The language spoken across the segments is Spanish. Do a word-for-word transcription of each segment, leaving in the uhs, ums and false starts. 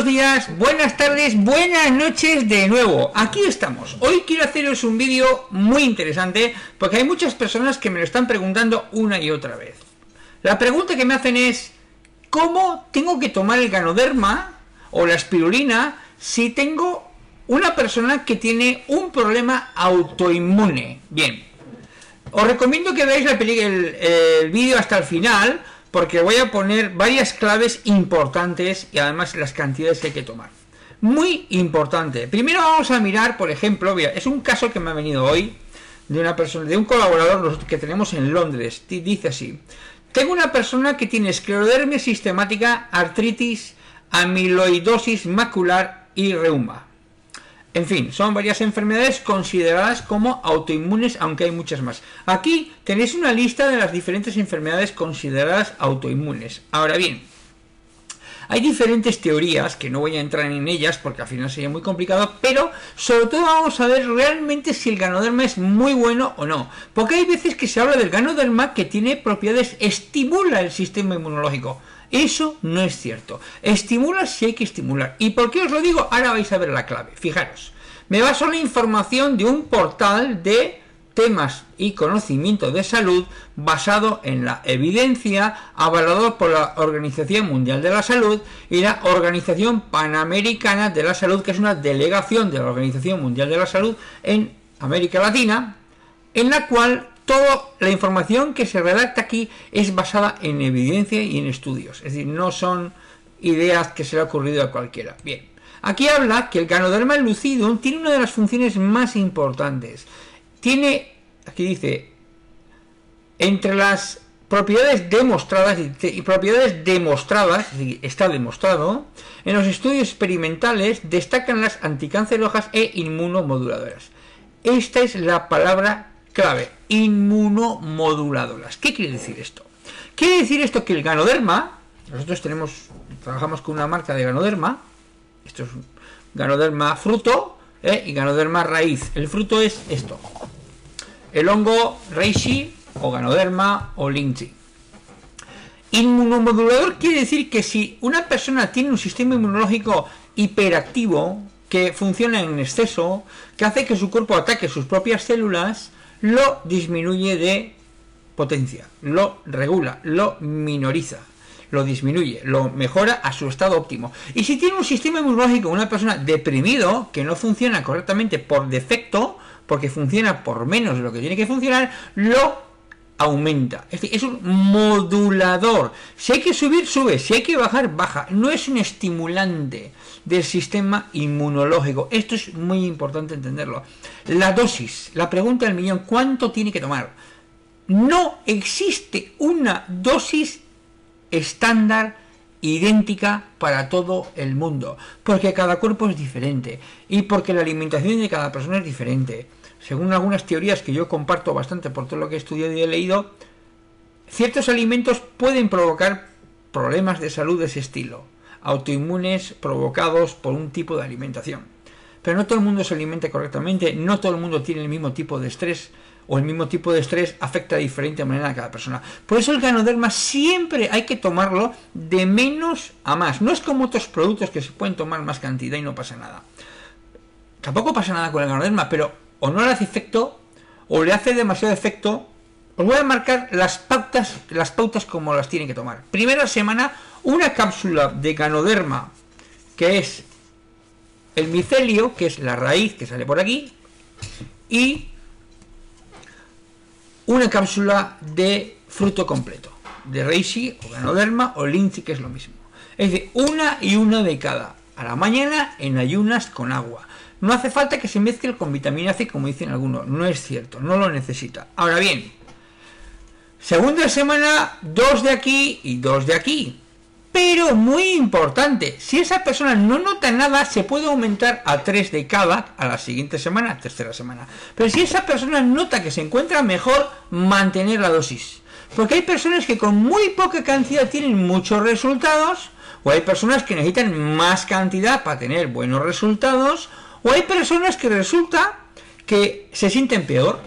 buenos días, buenas tardes, buenas noches de nuevo. Aquí estamos. Hoy quiero haceros un vídeo muy interesante porque hay muchas personas que me lo están preguntando una y otra vez. La pregunta que me hacen es: ¿cómo tengo que tomar el Ganoderma o la espirulina si tengo una persona que tiene un problema autoinmune? Bien, os recomiendo que veáis la el, el vídeo hasta el final, porque voy a poner varias claves importantes y además las cantidades que hay que tomar. Muy importante. Primero vamos a mirar, por ejemplo, mira, es un caso que me ha venido hoy de una persona, de un colaborador que tenemos en Londres. Dice así: tengo una persona que tiene esclerodermia sistemática, artritis, amiloidosis macular y reuma. En fin, son varias enfermedades consideradas como autoinmunes, aunque hay muchas más. Aquí tenéis una lista de las diferentes enfermedades consideradas autoinmunes. Ahora bien, hay diferentes teorías, que no voy a entrar en ellas porque al final sería muy complicado, pero sobre todo vamos a ver realmente si el Ganoderma es muy bueno o no. Porque hay veces que se habla del Ganoderma que tiene propiedades, estimula el sistema inmunológico. Eso no es cierto. Estimula si hay que estimular. ¿Y por qué os lo digo? Ahora vais a ver la clave. Fijaros, me baso en la información de un portal de temas y conocimiento de salud basado en la evidencia, avalado por la Organización Mundial de la Salud y la Organización Panamericana de la Salud, que es una delegación de la Organización Mundial de la Salud en América Latina, en la cual toda la información que se redacta aquí es basada en evidencia y en estudios. Es decir, no son ideas que se le ha ocurrido a cualquiera. Bien, aquí habla que el Ganoderma lucidum tiene una de las funciones más importantes. Tiene, aquí dice, entre las propiedades demostradas y propiedades demostradas, es decir, está demostrado, en los estudios experimentales destacan las anticancerógenas e inmunomoduladoras. Esta es la palabra clave: inmunomoduladoras. ¿Qué quiere decir esto? Quiere decir esto que el Ganoderma, nosotros tenemos, trabajamos con una marca de Ganoderma, esto es Ganoderma fruto ¿eh? y Ganoderma raíz. El fruto es esto, el hongo reishi o Ganoderma o linchi. Inmunomodulador quiere decir que si una persona tiene un sistema inmunológico hiperactivo, que funciona en exceso, que hace que su cuerpo ataque sus propias células, lo disminuye de potencia, lo regula, lo minoriza, lo disminuye, lo mejora a su estado óptimo. Y si tiene un sistema inmunológico, una persona deprimido, que no funciona correctamente por defecto, porque funciona por menos de lo que tiene que funcionar, lo aumenta. Es decir, es un modulador. Si hay que subir, sube. Si hay que bajar, baja. No es un estimulante del sistema inmunológico. Esto es muy importante entenderlo. La dosis, la pregunta del millón: ¿cuánto tiene que tomar? No existe una dosis estándar idéntica para todo el mundo, porque cada cuerpo es diferente y porque la alimentación de cada persona es diferente. Según algunas teorías que yo comparto bastante por todo lo que he estudiado y he leído, ciertos alimentos pueden provocar problemas de salud de ese estilo, autoinmunes provocados por un tipo de alimentación. Pero no todo el mundo se alimenta correctamente, no todo el mundo tiene el mismo tipo de estrés, o el mismo tipo de estrés afecta de diferente manera a cada persona. Por eso el Ganoderma siempre hay que tomarlo de menos a más. No es como otros productos que se pueden tomar más cantidad y no pasa nada. Tampoco pasa nada con el Ganoderma, pero o no le hace efecto, o le hace demasiado efecto. Os voy a marcar las pautas, las pautas como las tienen que tomar. Primera semana, una cápsula de Ganoderma, que es el micelio, que es la raíz que sale por aquí, y una cápsula de fruto completo, de reishi o Ganoderma o linchi, que es lo mismo. Es decir, una y una de cada, a la mañana en ayunas con agua. No hace falta que se mezcle con vitamina C, como dicen algunos. No es cierto, no lo necesita. Ahora bien, segunda semana, dos de aquí y dos de aquí. Pero muy importante, si esa persona no nota nada, se puede aumentar a tres de cada a la siguiente semana, tercera semana. Pero si esa persona nota que se encuentra mejor, mantener la dosis. Porque hay personas que con muy poca cantidad tienen muchos resultados, o hay personas que necesitan más cantidad para tener buenos resultados, o hay personas que resulta que se sienten peor.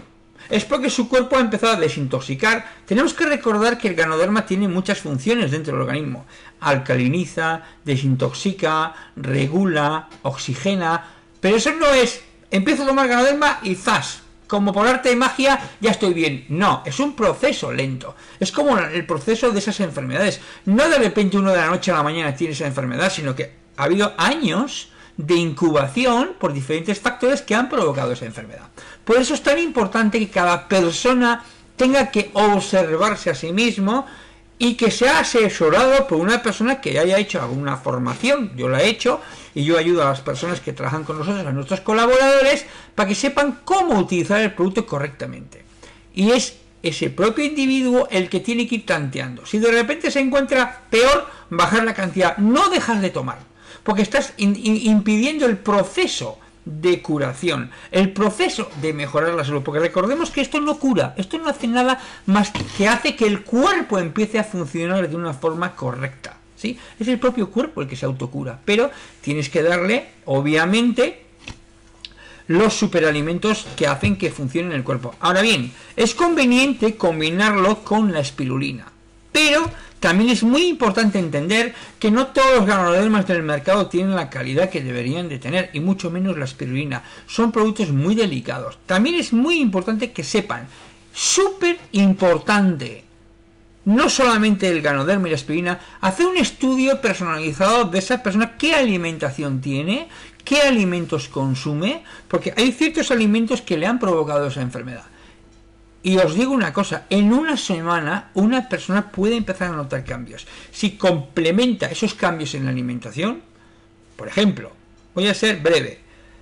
es porque su cuerpo ha empezado a desintoxicar. Tenemos que recordar que el Ganoderma tiene muchas funciones dentro del organismo. Alcaliniza, desintoxica, regula, oxigena, pero eso no es, empiezo a tomar Ganoderma y ¡zas! Como por arte de magia ya estoy bien. No, es un proceso lento. Es como el proceso de esas enfermedades. No de repente uno de la noche a la mañana tiene esa enfermedad, sino que ha habido años de incubación por diferentes factores que han provocado esa enfermedad. Por eso es tan importante que cada persona tenga que observarse a sí mismo y que sea asesorado por una persona que haya hecho alguna formación. Yo la he hecho y yo ayudo a las personas que trabajan con nosotros, a nuestros colaboradores, para que sepan cómo utilizar el producto correctamente. Y es ese propio individuo el que tiene que ir tanteando. Si de repente se encuentra peor, bajar la cantidad, no dejar de tomar, porque estás in, in, impidiendo el proceso de curación, el proceso de mejorar la salud, porque recordemos que esto no cura, esto no hace nada más que hace que el cuerpo empiece a funcionar de una forma correcta, ¿sí? Es el propio cuerpo el que se autocura, pero tienes que darle, obviamente, los superalimentos que hacen que funcione en el cuerpo. Ahora bien, es conveniente combinarlo con la espirulina, pero también es muy importante entender que no todos los ganodermas del mercado tienen la calidad que deberían de tener, y mucho menos la espirulina. Son productos muy delicados. También es muy importante que sepan, súper importante, no solamente el ganoderma y la espirulina, hacer un estudio personalizado de esa persona, qué alimentación tiene, qué alimentos consume, porque hay ciertos alimentos que le han provocado esa enfermedad. Y os digo una cosa, en una semana una persona puede empezar a notar cambios. Si complementa esos cambios en la alimentación, por ejemplo, voy a ser breve.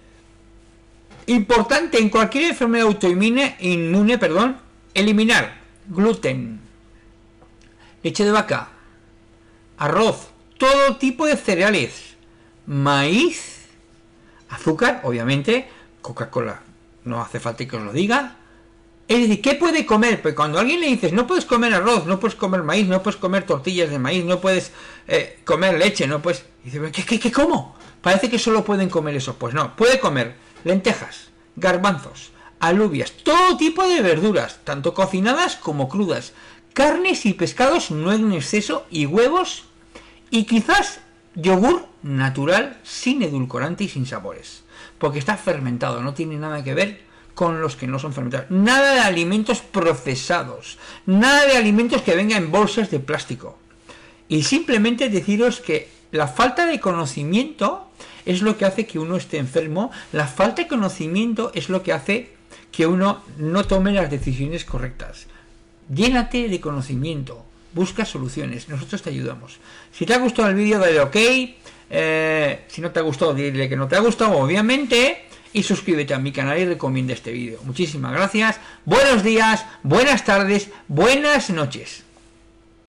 Importante en cualquier enfermedad autoinmune, inmune, perdón, eliminar gluten, leche de vaca, arroz, todo tipo de cereales, maíz, azúcar, obviamente, Coca-Cola, no hace falta que os lo diga. Es decir, ¿qué puede comer? Pues cuando a alguien le dices, no puedes comer arroz, no puedes comer maíz, no puedes comer tortillas de maíz, no puedes eh, comer leche, no puedes... Y dice, ¿qué, qué, qué cómo? Parece que solo pueden comer eso. Pues no, puede comer lentejas, garbanzos, alubias, todo tipo de verduras, tanto cocinadas como crudas, carnes y pescados no en exceso, y huevos, y quizás yogur natural, sin edulcorante y sin sabores, porque está fermentado, no tiene nada que ver con los que no son fermentados. Nada de alimentos procesados, nada de alimentos que vengan en bolsas de plástico. Y simplemente deciros que la falta de conocimiento es lo que hace que uno esté enfermo, la falta de conocimiento es lo que hace que uno no tome las decisiones correctas. Llénate de conocimiento, busca soluciones, nosotros te ayudamos. Si te ha gustado el vídeo, dale ok, eh, si no te ha gustado, dile que no te ha gustado, obviamente, y suscríbete a mi canal y recomienda este vídeo. Muchísimas gracias, buenos días, buenas tardes, buenas noches.